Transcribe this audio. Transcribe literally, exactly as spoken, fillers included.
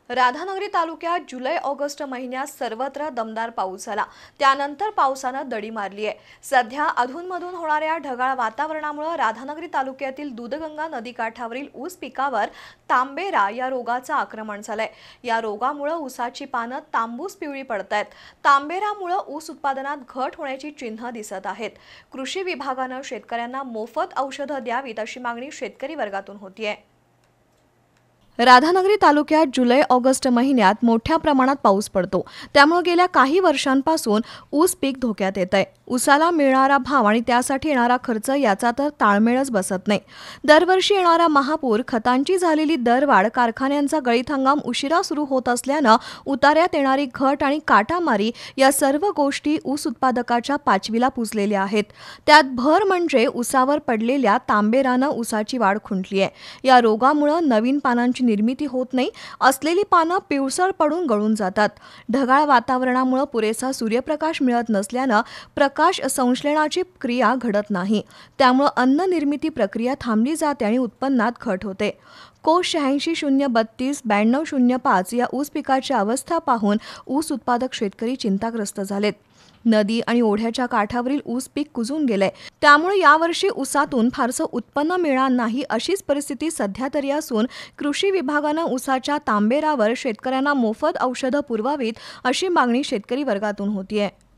राधानगरी तालुक्यात जुलै ऑगस्ट महिन्यात सर्वत्र दमदार पाऊस झाला। त्यानंतर पावसाने दडी मारली आहे। सध्या अधूनमधून होणाऱ्या ढगाळ वातावरणामुळे राधानगरी तालुक्यातील दूधगंगा नदीकाठावरील ऊस पिकावर तांबेरा या रोगाचं आक्रमण झालंय। या रोगामुळे ऊसाची पानं तांबूस पिवळी पडतायत। तांबेरामुळे ऊस उत्पादनात घट होण्याची चिन्ह दिसत आहेत। कृषी विभागाने शेतकऱ्यांना मोफत औषधं द्यावीत अशी मागणी शेतकरी वर्गातून होतीये। राधानगरी तालुक्यात जुलै ऑगस्ट महिन्यात मोठ्या प्रमाणात पाऊस पडतो। त्यामुळे गेल्या काही वर्षांपासून ऊस पीक धोक्यात येतंय। ऊसाला मिळणारा भाव आणि त्यासाठी येणारा खर्च याचा तर ताळमेळच बसत नाही। दरवर्षी येणारा महापूर, खतांची झालेली दरवाढ, कारखान्यांचा गळीत हंगाम उशिरा सुरू होत असल्यानं उतार्यात येणारी घट आणि काटामारी या सर्व गोष्टी ऊस उत्पादकाच्या पाचवीला पुजलेल्या आहेत। त्यात भर म्हणजे ऊसावर पडलेल्या तांबेरानं ऊसाची वाढ खुंटली आहे। या रोगामुळे नवीन पानांची निर्मिती होत नाही। असलेली पानं पिवळसर पडून गळून जातात। ढगाळ वातावरणामुळे पुरेसा सूर्यप्रकाश मिळत नसल्यानं प्रकाश संश्लेषणाची क्रिया घडत नाही। त्यामुळे अन्न निर्मिती प्रक्रिया थांबली जाते आणि उत्पन्नात घट होते। कोश शहाऐंशी शून्य बत्तीस ब्याण्णव शून्य पाच या ऊस पिकाची अवस्था पाहून ऊस उत्पादक शेतकरी चिंताग्रस्त झालेत। नदी आणि ओढ्याच्या काठावरील ऊस पीक कुजून गेलंय। त्यामुळे यावर्षी ऊसातून फारसं उत्पन्न मिळणार नाही अशीच परिस्थिती सध्या तरी असून कृषी विभागानं ऊसाच्या तांबेरावर शेतकऱ्यांना मोफत औषधं पुरवावीत अशी मागणी शेतकरी वर्गातून होतीये।